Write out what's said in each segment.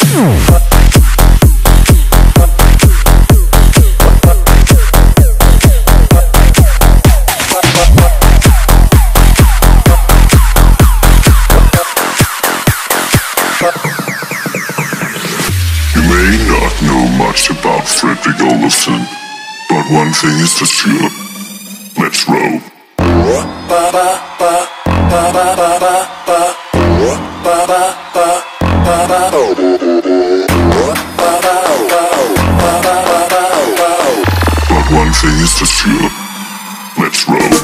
About Fredrik Olofsson, but one thing is for sure, let's roll. But one thing is for sure, let's roll.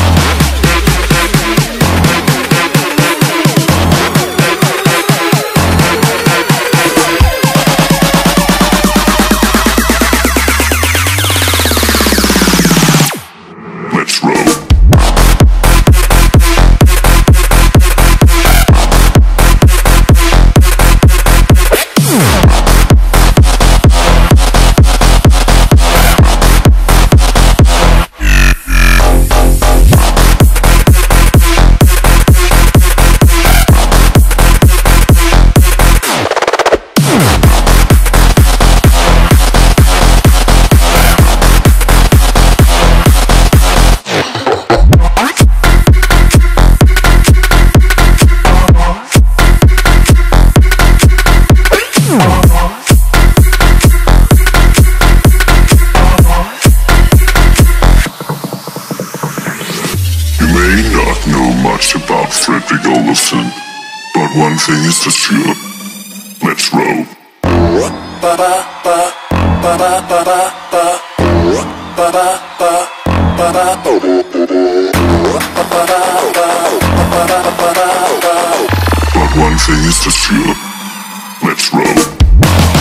About Fredrik Olofsson, but one thing is for sure, let's roll. But one thing is for sure, let's roll.